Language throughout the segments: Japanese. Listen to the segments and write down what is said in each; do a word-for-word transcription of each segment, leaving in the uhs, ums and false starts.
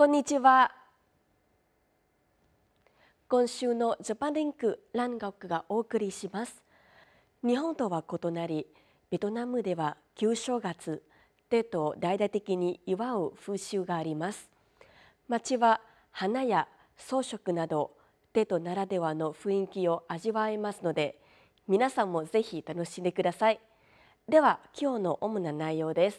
こんにちは。今週のジャパンリンク蘭学がお送りします。日本とは異なり、ベトナムでは旧正月、テトを大々的に祝う風習があります。街は花や装飾など、テトならではの雰囲気を味わえますので、皆さんもぜひ楽しんでください。では、今日の主な内容です。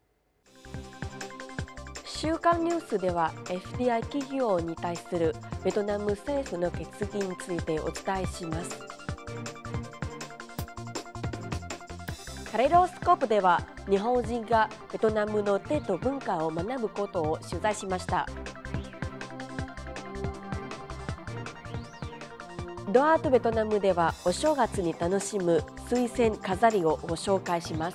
週刊ニュースでは エフディーアイ 企業に対するベトナム政府の決議についてお伝えします。カレイドスコープでは日本人がベトナムのテト文化を学ぶことを取材しました。ドアートベトナムではお正月に楽しむ水仙飾りをご紹介します。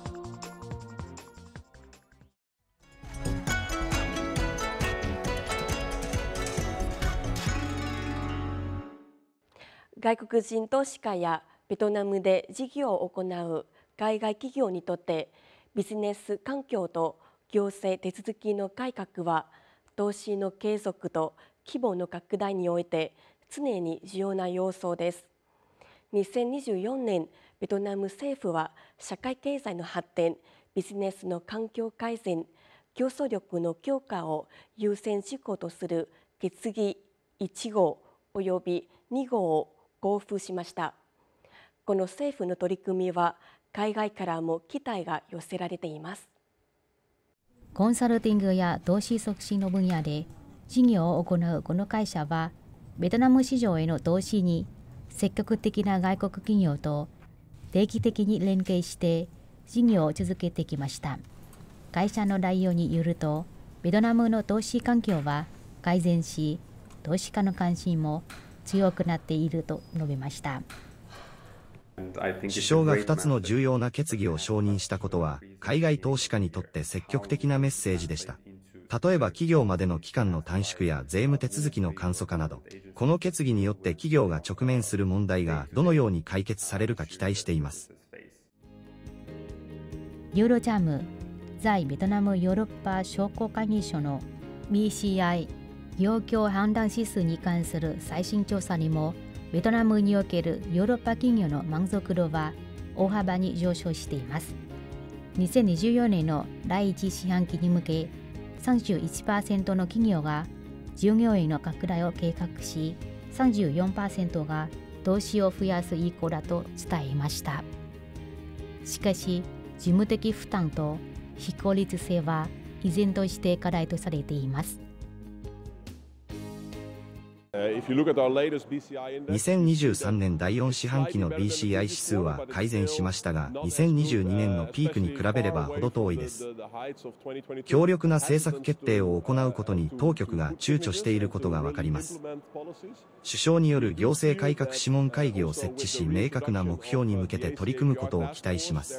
外国人投資家やベトナムで事業を行う海外企業にとってビジネス環境と行政手続きの改革は投資の継続と規模の拡大において常に重要な要素です。にせんにじゅうよねん、ベトナム政府は社会経済の発展、ビジネスの環境改善、競争力の強化を優先事項とする決議いち号およびに号を交付しました。この政府の取り組みは海外からも期待が寄せられています。 コンサルティングや投資促進の分野で事業を行うこの会社は、ベトナム市場への投資に積極的な外国企業と定期的に連携して事業を続けてきました。会社の内容によると、ベトナムの投資環境は改善し、投資家の関心も強くなっていると述べました。 首相がふたつの重要な決議を承認したことは、海外投資家にとって積極的なメッセージでした。例えば企業までの期間の短縮や税務手続きの簡素化など、この決議によって企業が直面する問題がどのように解決されるか期待しています。 ユーロチャム在ベトナムヨーロッパ商工会議所の ビーシーアイ業況判断指数に関する最新調査にも、ベトナムにおけるヨーロッパ企業の満足度は大幅に上昇しています。にせんにじゅうよねんのだいいち四半期に向け、さんじゅういちパーセント の企業が従業員の拡大を計画し、さんじゅうよんパーセント が投資を増やす意向だと伝えました。しかし、事務的負担と非効率性は依然として課題とされています。 にせんにじゅうさんねんだいよん四半期の ビーシーアイ 指数は改善しましたが、にせんにじゅうにねんのピークに比べれば程遠いです。強力な政策決定を行うことに当局が躊躇していることがわかります。首相による行政改革諮問会議を設置し、明確な目標に向けて取り組むことを期待します。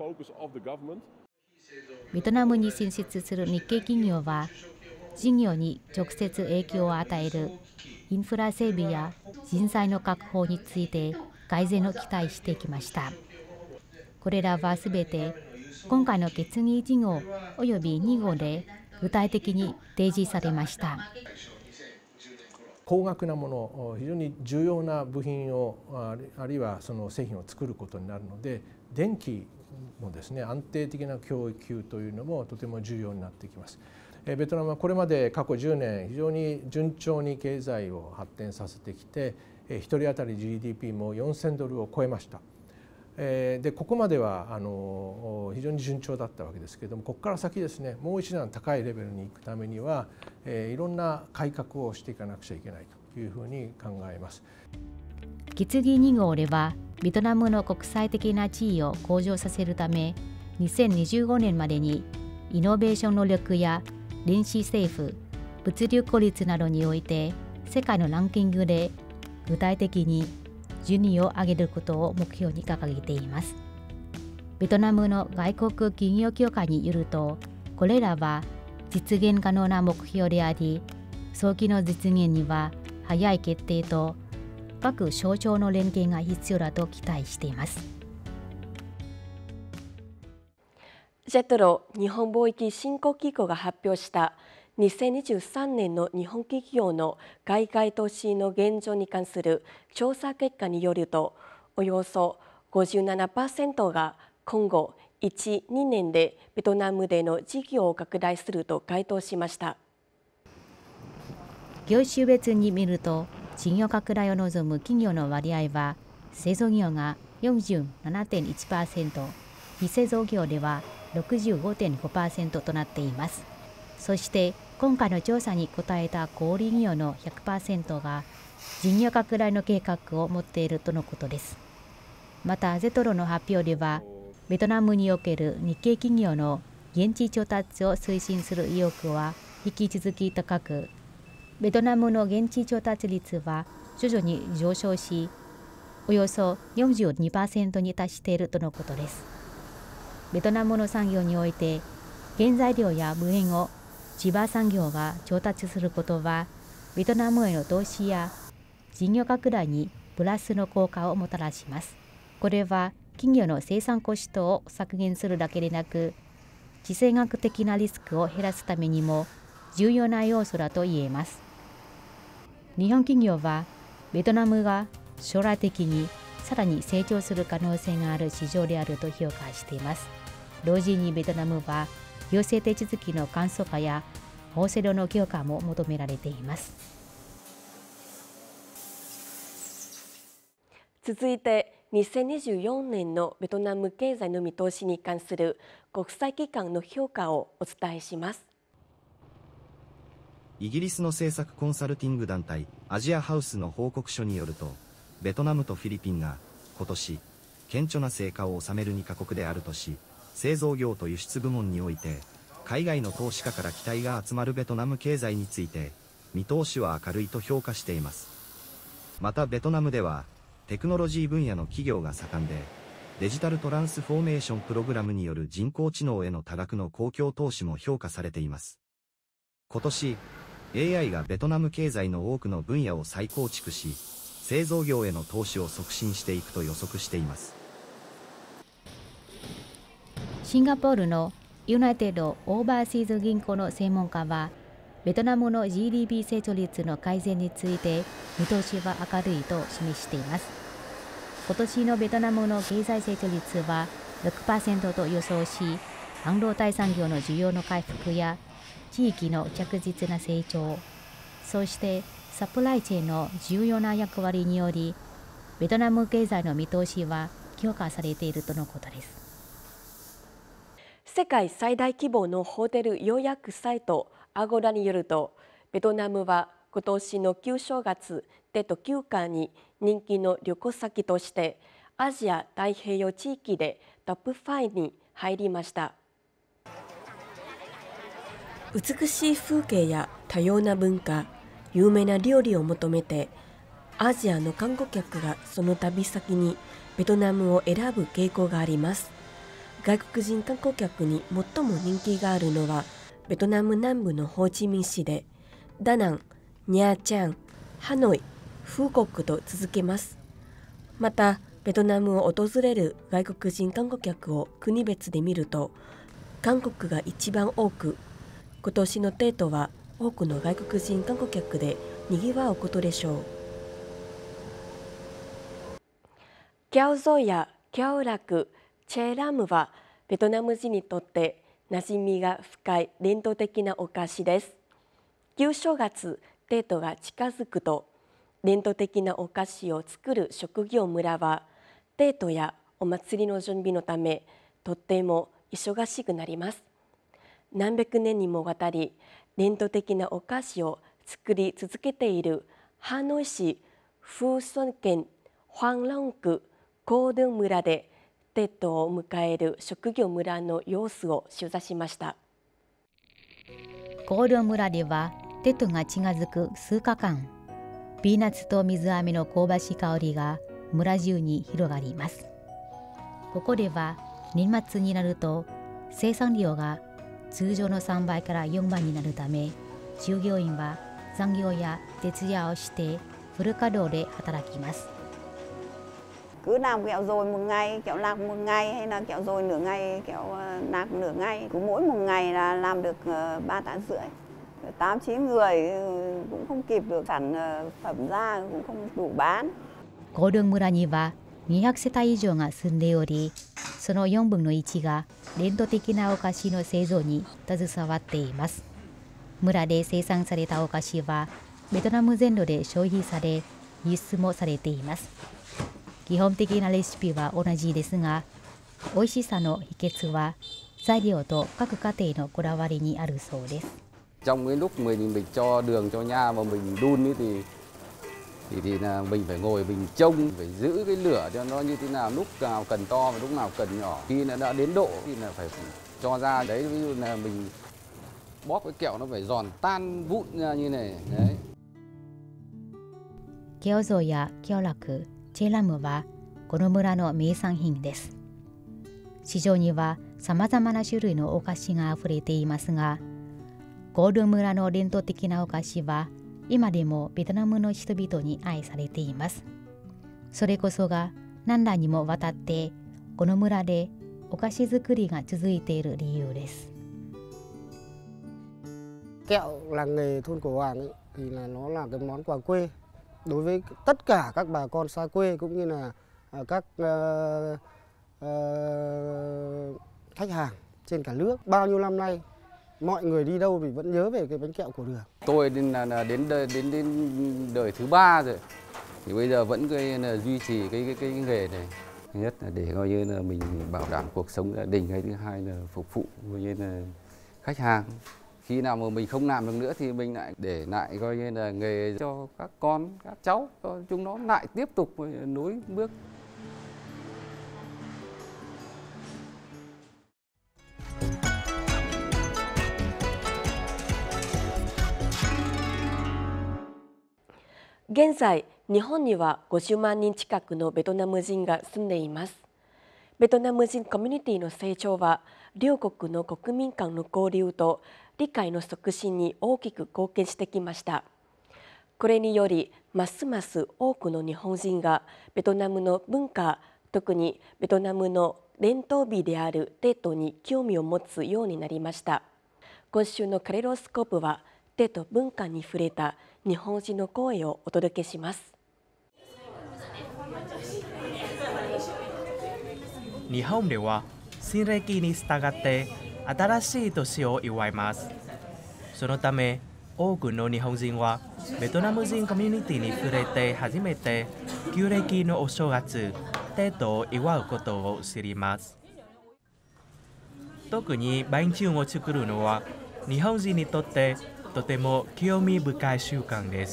ベトナムに進出する日系企業は、事業に直接影響を与えるインフラ整備や人材の確保について改善を期待してきました。これらはすべて今回の決議いち号およびに号で具体的に提示されました。 高額なもの、非常に重要な部品をあるいはその製品を作ることになるので、電気のですね、安定的な供給というのもとても重要になってきます。ベトナムはこれまで過去じゅうねん非常に順調に経済を発展させてきて、ひとり当たり ジーディーピー もよんせんドルを超えました。でここまではあの非常に順調だったわけですけれども、ここから先ですね、もう一段高いレベルに行くためには、いろんな改革をしていかなくちゃいけないというふうに考えます。 決議に号では、ベトナムの国際的な地位を向上させるため、にせんにじゅうごねんまでにイノベーション能力や電子政府、物流効率などにおいて世界のランキングで具体的に順位を上げることを目標に掲げています。ベトナムの外国企業協会によると、これらは実現可能な目標であり、早期の実現には早い決定と各省庁の連携が必要だと期待しています。 ジェトロ日本貿易振興機構が発表したにせんにじゅうさんねんの日本企業の海外投資の現状に関する調査結果によると、およそ ごじゅうななパーセント が今後いち、にねんでベトナムでの事業を拡大すると回答しました。 業種別に見ると、事業拡大を望む企業の割合は、製造業が よんじゅうななてんいちパーセント、非製造業では ろくじゅうごてんごパーセント となっています。そして今回の調査に答えた小売業の ひゃくパーセント が事業拡大の計画を持っているとのことです。またゼトロの発表では、ベトナムにおける日系企業の現地調達を推進する意欲は引き続き高く、ベトナムの現地調達率は徐々に上昇し、およそ よんじゅうにパーセント に達しているとのことです。ベトナムの産業において、原材料や部品を地場産業が調達することは、ベトナムへの投資や事業拡大にプラスの効果をもたらします。これは企業の生産コストを削減するだけでなく、地政学的なリスクを減らすためにも重要な要素だと言えます。日本企業は、ベトナムが将来的にさらに成長する可能性がある市場であると評価しています。同時にベトナムは、行政手続きの簡素化や法制度の強化も求められています。 続いて、にせんにじゅうよねんのベトナム経済の見通しに関する国際機関の評価をお伝えします。 イギリスの政策コンサルティング団体アジアハウスの報告書によると、ベトナムとフィリピンが今年顕著な成果を収めるにカ国であるとし、製造業と輸出部門において海外の投資家から期待が集まるベトナム経済について見通しは明るいと評価しています。またベトナムではテクノロジー分野の企業が盛んで、デジタルトランスフォーメーションプログラムによる人工知能への多額の公共投資も評価されています。今年 エーアイ がベトナム経済の多くの分野を再構築し、製造業への投資を促進していくと予測しています。 シンガポールのユナイテッド・オーバーシーズ銀行の専門家は、ベトナムの ジーディーピー 成長率の改善について見通しは明るいと示しています。今年のベトナムの経済成長率は ろくパーセント と予想し、半導体産業の需要の回復や地域の着実な成長、そしてサプライチェーンの重要な役割により、ベトナム経済の見通しは強化されているとのことです。 世界最大規模のホテル予約サイトアゴラによると、ベトナムは今年の旧正月テト休暇に人気の旅行先としてアジア太平洋地域でトップごに入りました。美しい風景や多様な文化、有名な料理を求めてアジアの観光客がその旅先にベトナムを選ぶ傾向があります。外国人観光客に最も人気があるのはベトナム南部のホーチミン市で、ダナン、ニャーチャン、ハノイ、フーコックと続けます。またベトナムを訪れる外国人観光客を国別で見ると、韓国が一番多く、今年のテートは多くの外国人観光客で賑わうことでしょう。キャオゾやキャオラク、チェーラムはベトナム人にとって馴染みが深い伝統的なお菓子です。旧正月テートが近づくと、伝統的なお菓子を作る職業村はテートやお祭りの準備のためとっても忙しくなります。何百年にもわたり伝統的なお菓子を作り続けているハノイ市フーソン県ホァンロン区コードゥン村でテートを迎える職業村の様子を取材しました。 コードゥン村ではテートが近づく数日間、ピーナッツと水飴の香ばしい香りが村中に広がります。ここでは年末になると生産量が通常のさんばいからよんばいになるため、従業員は残業や徹夜をしてフル稼働で働きます。 cứ làm kẹo dồi một ngày, kẹo lạc một ngày hay là kẹo dồi nửa ngày, kẹo lạc nửa ngày. Cứ mỗi một ngày là làm được ba tạ rưỡi. tám chín người cũng không kịp được, sản phẩm ra cũng không đủ bán. 高陵村にはにひゃくせたい以上が住んでおり、そのよんぶんのいちが伝統的なお菓子の製造に携わっています。村で生産されたお菓子はベトナム全土で消費され、輸出もされています。基本的なレシピは同じですが、美味しさの秘訣は材料と各家庭のこだわりにあるそうです。 Trong cái lúc mình mình cho đường cho nha mà mình đun ấy thì thì thì là mình phải ngồi mình trông, phải giữ cái lửa cho nó như thế nào, lúc nào cần to và lúc nào cần nhỏ. Khi nó đã đến độ thì là phải cho ra đấy, ví dụ là mình bóp cái kẹo nó phải giòn tan vụn ra như này đấy. ケオゾやケオラク、チェラムはこの村の名産品です。市場にはさまざまな種類のお菓子があふれていますが、高陵村の伝統的なお菓子は今でもベトナムの人々に愛されています。それこそが何代にもわたってこの村でお菓子作りが続いている理由です。 Kẹo làng nghề thôn Cổ Hoàng ấy, thì là nó là cái món quà quê đối với tất cả các bà con xa quê cũng như là các uh, uh, khách hàng trên cả nước. Bao nhiêu năm nay mọi người đi đâu thì vẫn nhớ về cái bánh kẹo Cổ Đường. Tôi đến là đến đời, đến đến đời thứ ba rồi thì bây giờ vẫn cái là duy trì cái cái cái nghề này. Thứ nhất là để coi như là mình bảo đảm cuộc sống gia đình, hay thứ hai là phục vụ coi như là khách hàng. Khi nào mà mình không làm được nữa thì mình lại để lại coi như là nghề cho các con, các cháu, cho chúng nó lại tiếp tục nối bước. Hiện tại, Nhật Bảnにはごじゅうまんにん近くのベトナム人が住んでいます。ベトナム人コミュニティの成長は、両国の国民間の交流と理解の促進に大きく貢献してきました。これにより、ますます多くの日本人がベトナムの文化、特にベトナムの伝統美であるテートに興味を持つようになりました。今週のカレロスコープは、テート文化に触れた日本人の声をお届けします。 日本では新暦に従って新しい年を祝います。そのため多くの日本人はベトナム人コミュニティに触れて初めて旧暦のお正月テートを祝うことを知ります。特にバインチュンを作るのは日本人にとってとても興味深い習慣です。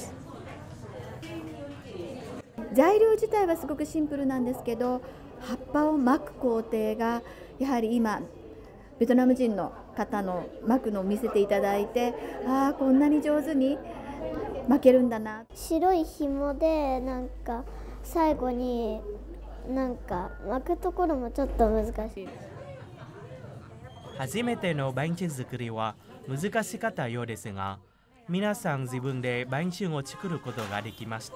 材料自体はすごくシンプルなんですけど、葉っぱを巻く工程がやはり今ベトナム人の方の巻くのを見せていただいて、ああこんなに上手に巻けるんだな。 白い紐でなんか最後になんか巻くところもちょっと難しい。 初めてのバインチュン作りは難しかったようですが、皆さん自分でバインチュンを作ることができました。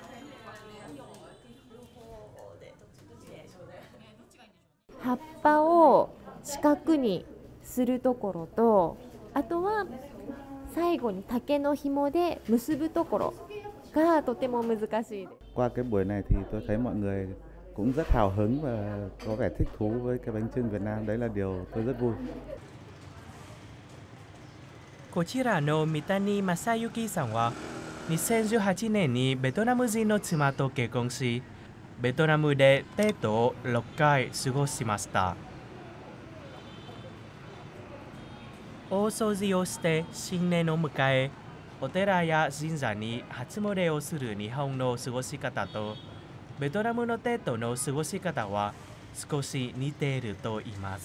葉っぱを四角にするところと、あとは最後に竹の紐で結ぶところがとても難しい。 Qua cái buổi này thì tôi thấy mọi người cũng rất hào hứng và có vẻ thích thú với cái bánh chưng Việt Nam, đấy là điều tôi rất vui. こちらの三谷正幸さんはにせんじゅうはちねんにベトナム人の妻と結婚し、ベトナムでテートをろっかい過ごしました。大掃除をして新年を迎え、お寺や神社に初詣をする日本の過ごし方とベトナムのテートの過ごし方は少し似ていると言います。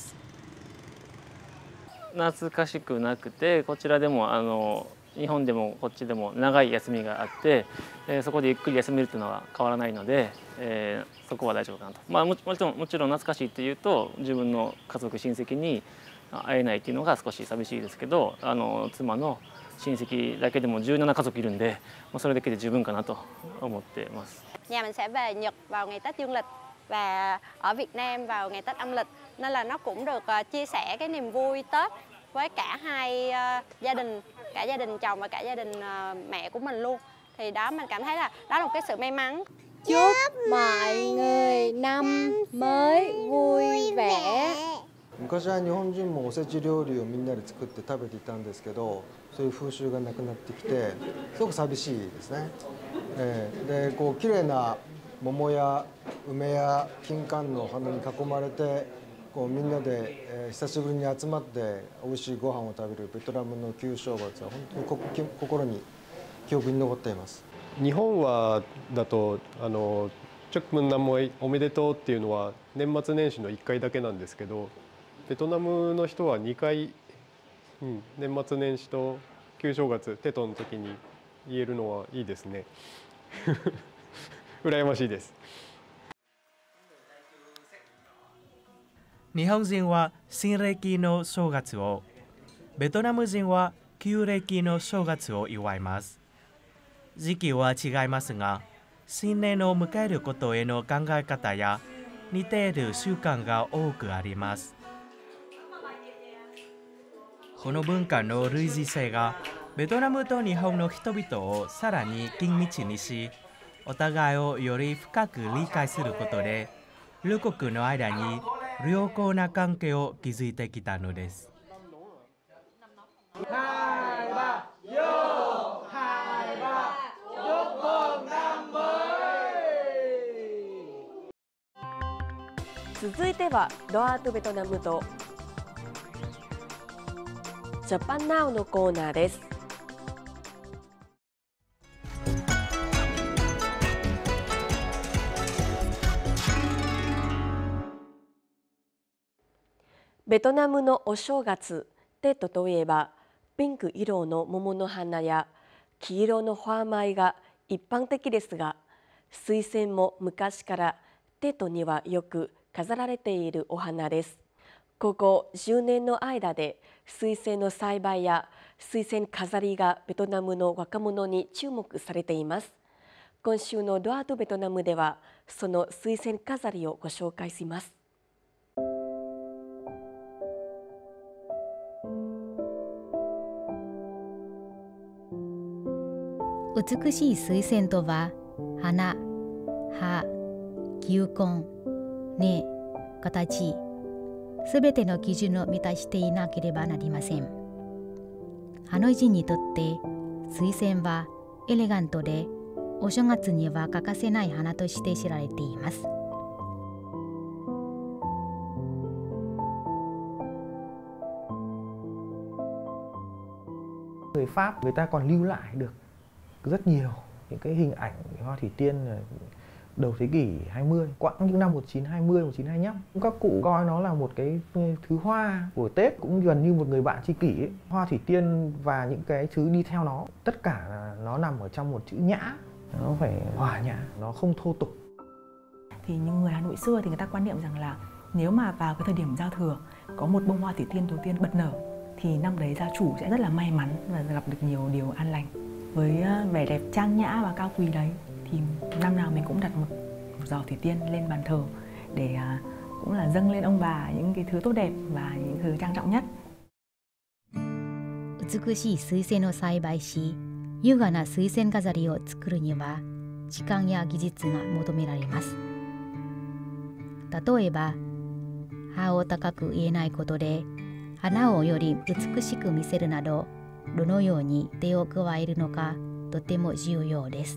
懐かしくなくて、こちらでもあの日本でもこっちでも長い休みがあって、えー、そこでゆっくり休めるというのは変わらないので、えー、そこは大丈夫かなと。まあ、もちろんもちろん懐かしいっていうと自分の家族親戚に会えないっていうのが少し寂しいですけど、あの妻の親戚だけでもじゅうなな家族いるんで、それだけで十分かなと思っています。 Nhà mình sẽ về Nhật vào ngày Tết Dương lịch và ở Việt Nam vào ngày Tết âm lịch, nên là nó cũng được chia sẻ cái niềm vui Tết với cả hai gia đình, cả cả gia đình chồng và cả gia đình mẹ của mình luôn. Thì đó mình cảm thấy là đó là một cái sự may mắn. Chúc mọi người năm mới vui vẻ. 昔は日本人もおせち料理をみんなで作って食べていたんですけど、そういう風習がなくなってきてすごく寂しいですね。えー、でこう綺麗な桃や梅や金柑の花に囲まれてこうみんなで、えー、久しぶりに集まって美味しいご飯を食べるベトナムの旧正月は本当に心に記憶に残っています。 日本はだとあのチョクムンナムおめでとうっていうのは年末年始のいっかいだけなんですけど、ベトナムの人はにかい、うん、年末年始と旧正月テトの時に言えるのはいいですね。羨ましいです。 日本人は新暦の正月を、ベトナム人は旧暦の正月を祝います。時期は違いますが、新年を迎えることへの考え方や似ている習慣が多くあります。この文化の類似性がベトナムと日本の人々をさらに緊密にし、お互いをより深く理解することで、両国の間に良好な関係を築いてきたのです。 続いてはドアートベトナムとジャパンナウのコーナーです。ベトナムのお正月、テトといえばピンク色の桃の花や黄色の花舞が一般的ですが、水仙も昔からテトにはよく飾られているお花です。ここじゅうねんの間で水仙の栽培や水仙飾りがベトナムの若者に注目されています。今週のドアートベトナムではその水仙飾りをご紹介します。 美しい水仙とは花、葉、球根、根、形、すべての基準を満たしていなければなりません。ハノイ人にとって水仙はエレガントでお正月には欠かせない花として知られています。 Người Pháp người ta còn lưu lại được rất nhiều những cái hình ảnh hoa thủy tiên đầu thế kỷ hai mươi, quãng những năm một nghìn chín trăm hai mươi, một nghìn chín trăm hai mươi lăm. Các cụ coi nó là một cái thứ hoa của Tết, cũng gần như một người bạn tri kỷ ấy. Hoa thủy tiên và những cái thứ đi theo nó, tất cả là nó nằm ở trong một chữ nhã, nó phải hòa nhã, nó không thô tục. Thì những người Hà Nội xưa thì người ta quan niệm rằng là nếu mà vào cái thời điểm giao thừa có một bông hoa thủy tiên đầu tiên bật nở thì năm đấy gia chủ sẽ rất là may mắn và gặp được nhiều điều an lành. Với vẻ đẹp trang nhã và cao quý đấy thì năm nào mình cũng đặt một, một giỏ thủy tiên lên bàn thờ để uh, cũng là dâng lên ông bà những cái thứ tốt đẹp và những thứ trang trọng nhất. 美しい水仙を栽培し、優雅な水仙飾りを作るには時間や技術が求められます。例えば、葉を高く入れないことで花をより美しく見せるなど、どのように手を加えるのかとても重要です。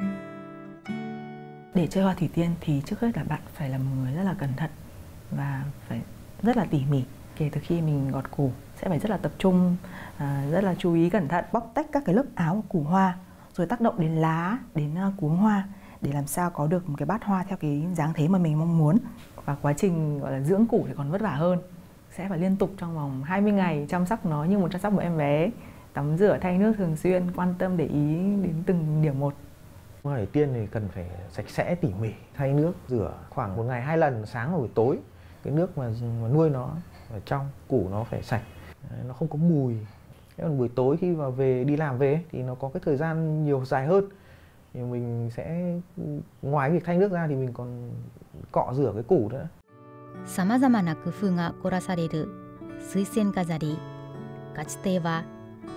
Để chơi hoa thủy tiên thì trước hết là bạn phải là một người rất là cẩn thận và phải rất là tỉ mỉ. Kể từ khi mình gọt củ sẽ phải rất là tập trung, rất là chú ý cẩn thận bóc tách các cái lớp áo của củ hoa, rồi tác động đến lá, đến cuống hoa để làm sao có được một cái bát hoa theo cái dáng thế mà mình mong muốn. Và quá trình gọi là dưỡng củ thì còn vất vả hơn. Sẽ phải liên tục trong vòng hai mươi ngày chăm sóc nó như một chăm sóc một em bé, tắm rửa thay nước thường xuyên, quan tâm để ý đến từng điểm một. Hoa thủy tiên thì cần phải sạch sẽ tỉ mỉ, thay nước rửa khoảng một ngày hai lần, sáng và buổi tối. Cái nước mà, mà nuôi nó ở trong củ nó phải sạch, nó không có mùi. Còn buổi tối khi vào về đi làm về thì nó có cái thời gian nhiều dài hơn, thì mình sẽ ngoài việc thay nước ra thì mình còn cọ rửa cái củ nữa. さまざまな工夫が凝らされる水仙飾り。かつては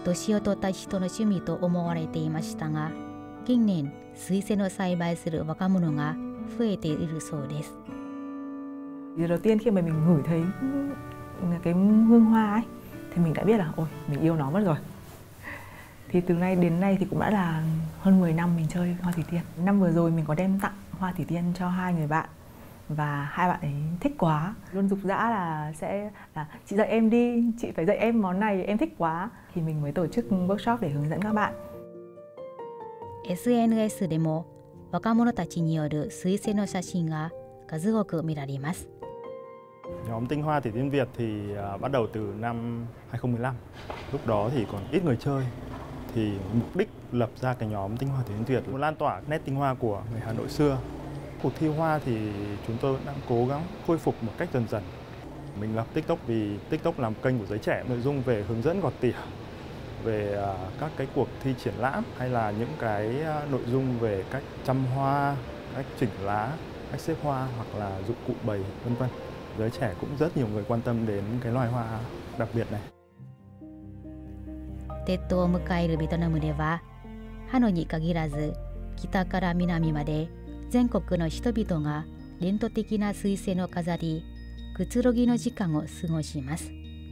年を取った人の趣味と思われていましたが、近年スイセンを栽培する若者が増えているそうです。 Điều đầu tiên khi mà mình ngửi thấy cái hương hoa ấy thì mình đã biết là ôi mình yêu nó mất rồi. Thì từ nay đến nay thì cũng đã là hơn mười năm mình chơi hoa thủy tiên. Năm vừa rồi mình có đem tặng hoa thủy tiên cho hai người bạn và hai bạn ấy thích quá, luôn giục giã là sẽ là chị dạy em đi, chị phải dạy em món này, em thích quá. Thì mình mới tổ chức workshop để hướng dẫn các bạn. エスエヌエス でも若者たちによる水仙の写真が数多く見られます。 Nhóm Tinh Hoa Thủy Tiên Việt thì uh, bắt đầu từ năm hai không một năm. Lúc đó thì còn ít người chơi. Thì mục đích lập ra cái nhóm Tinh Hoa Thủy Tiên Việt muốn lan tỏa nét tinh hoa của người Hà Nội xưa. Cuộc thi hoa thì chúng tôi đang cố gắng khôi phục một cách dần dần. Mình lập TikTok vì TikTok là một kênh của giới trẻ, nội dung về hướng dẫn gọt tỉa, về uh, các cái cuộc thi triển lãm hay là những cái uh, nội dung về cách chăm hoa, cách chỉnh lá, cách xếp hoa hoặc là dụng cụ bày vân vân. Giới trẻ cũng rất nhiều người quan tâm đến cái loài hoa đặc biệt này. 鉄冬を迎えるベトナムでは、ハノイに限らず北から南まで全国の人々が伝統的な水仙を飾り、くつろぎの時間を過ごします。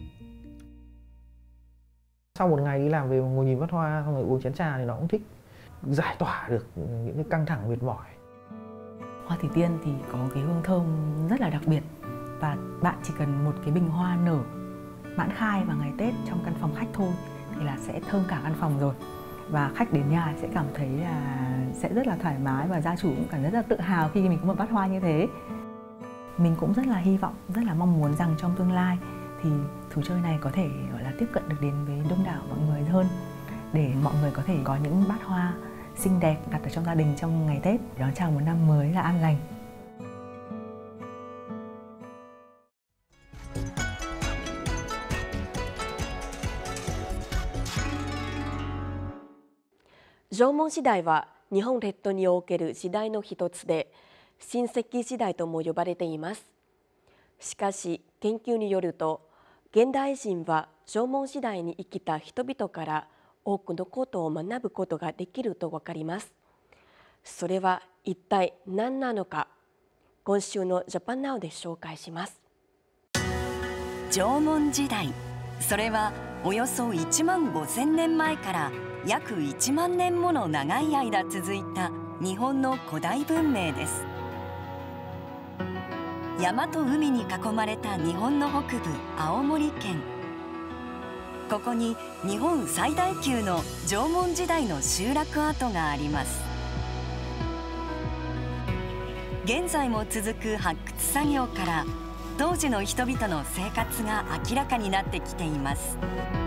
Sau một ngày đi làm về ngồi nhìn bát hoa xong rồi uống chén trà thì nó cũng thích giải tỏa được những cái căng thẳng mệt mỏi. Hoa thủy tiên thì có cái hương thơm rất là đặc biệt và bạn chỉ cần một cái bình hoa nở mãn khai vào ngày Tết trong căn phòng khách thôi thì là sẽ thơm cả căn phòng rồi, và khách đến nhà sẽ cảm thấy là sẽ rất là thoải mái và gia chủ cũng cảm thấy rất là tự hào khi mình có một bát hoa như thế. Mình cũng rất là hy vọng, rất là mong muốn rằng trong tương lai thì thú chơi này có thể gọi là tiếp cận được đến với đông đảo mọi người hơn, để mọi người có thể có những bát hoa xinh đẹp đặt ở trong gia đình trong ngày Tết đón chào một năm mới là an lành. 縄文時代は日本列島における時代の一つで、新石器時代とも呼ばれています。しかし研究によると、現代人は縄文時代に生きた人々から多くのことを学ぶことができると分かります。それは一体何なのか、今週のジャパンナウで紹介します。 縄文時代、それはおよそいちまんごせんねんまえから約いちまんねんもの長い間続いた日本の古代文明です。山と海に囲まれた日本の北部青森県。ここに日本最大級の縄文時代の集落跡があります。現在も続く発掘作業から当時の人々の生活が明らかになってきています。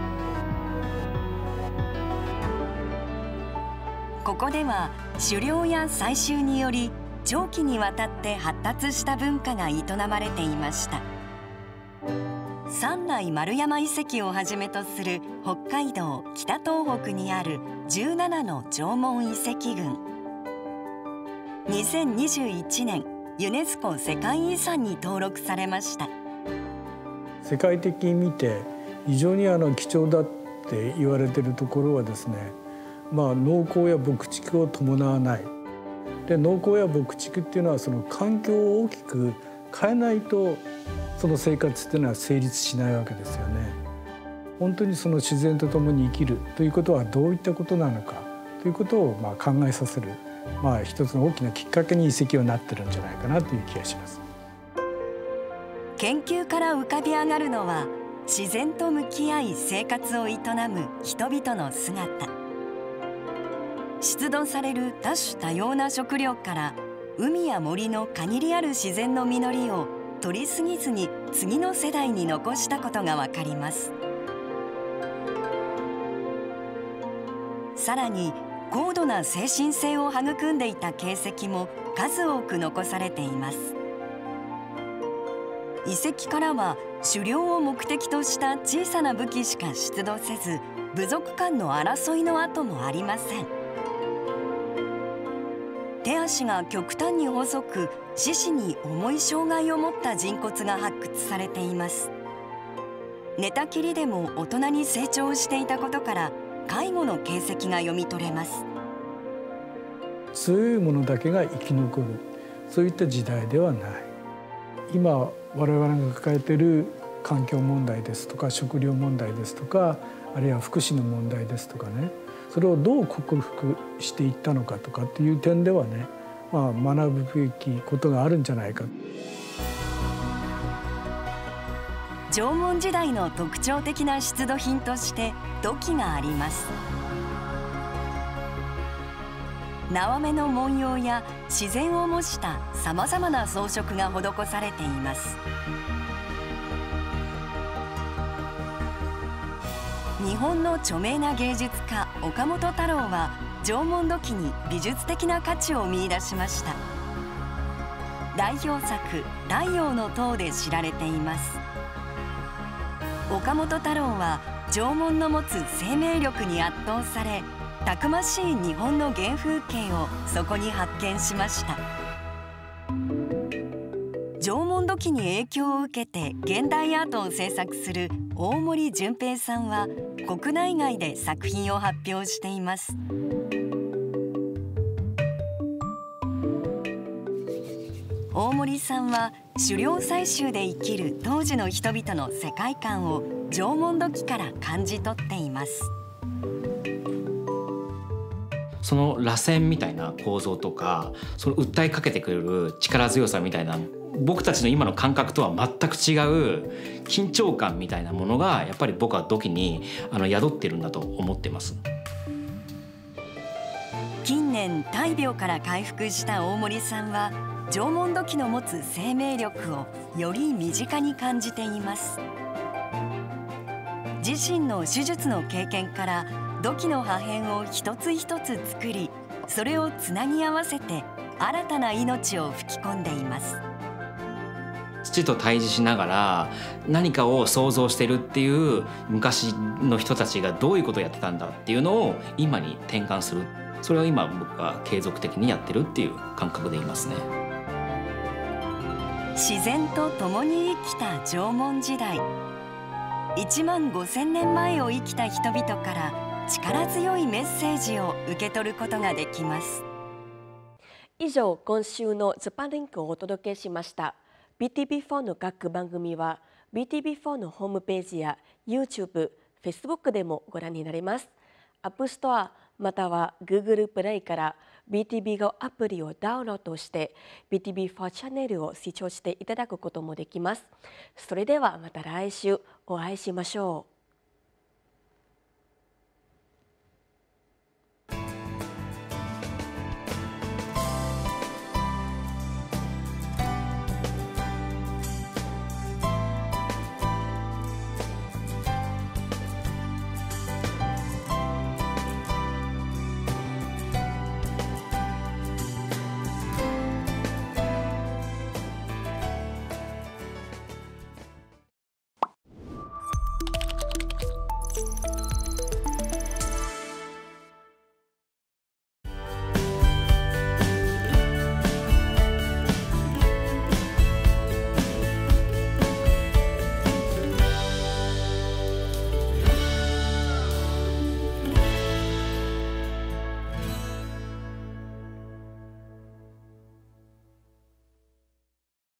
ここでは狩猟や採集により長期にわたって発達した文化が営まれていました。三内丸山遺跡をはじめとする北海道北東北にあるじゅうななの縄文遺跡群。にせんにじゅういちねんユネスコ世界遺産に登録されました。 世界的に見て非常にあの貴重だって言われているところはですね、まあ、農耕や牧畜を伴わない。で農耕や牧畜っていうのはその環境を大きく変えないとその生活っていうのは成立しないわけですよね。本当にその自然と共に生きるということはどういったことなのかということをまあ考えさせる、まあ、一つの大きなきっかけに遺跡はなってるんじゃないかなという気がします。 研究から浮かび上がるのは自然と向き合い生活を営む人々の姿。出土される多種多様な食料から海や森の限りある自然の実りを取りすぎずに次の世代に残したことがわかります。さらに高度な精神性を育んでいた形跡も数多く残されています。遺跡からは狩猟を目的とした小さな武器しか出土せず、部族間の争いの跡もありません。手足が極端に細く、四肢に重い障害を持った人骨が発掘されています。 寝たきりでも大人に成長していたことから介護の形跡が読み取れます。 強いものだけが生き残る、そういった時代ではない。今我々が抱えている環境問題ですとか食料問題ですとか、あるいは福祉の問題ですとかね、それをどう克服していったのかとかっていう点ではね、まあ、学ぶべきことがあるんじゃないか。 縄文時代の特徴的な出土品として土器があります。縄目の文様や自然を模したさまざまな装飾が施されています。日本の著名な芸術家岡本太郎は縄文土器に美術的な価値を見出しました。代表作「太陽の塔」で知られています。岡本太郎は縄文の持つ生命力に圧倒され、たくましい日本の原風景をそこに発見しました。縄文土器に影響を受けて現代アートを制作する大森純平さんは国内外で作品を発表しています。大森さんは狩猟採集で生きる当時の人々の世界観を縄文土器から感じ取っています。 その螺旋みたいな構造とか、その訴えかけてくれる力強さみたいな、僕たちの今の感覚とは全く違う緊張感みたいなものがやっぱり僕は土器にあの宿ってるんだと思ってます。 近年大病から回復した大森さんは縄文土器の持つ生命力をより身近に感じています。自身の手術の経験から土器の破片を一つ一つ作り、それをつなぎ合わせて新たな命を吹き込んでいます。 土と対峙しながら何かを想像してるっていう昔の人たちがどういうことをやってたんだっていうのを今に転換する、それを今僕が継続的にやってるっていう感覚でいますね。 自然と共に生きた縄文時代、いちまんごせんねんまえを生きた人々から力強いメッセージを受け取ることができます。 以上、今週のジャパンリンクをお届けしました。ビーティービーフォー の各番組は ビーティービーフォー のホームページや YouTube、Facebook でもご覧になれます。App Store または Google プレイから ビーティービー Go アプリをダウンロードして ビーティービーフォー チャンネルを視聴していただくこともできます。それではまた来週お会いしましょう。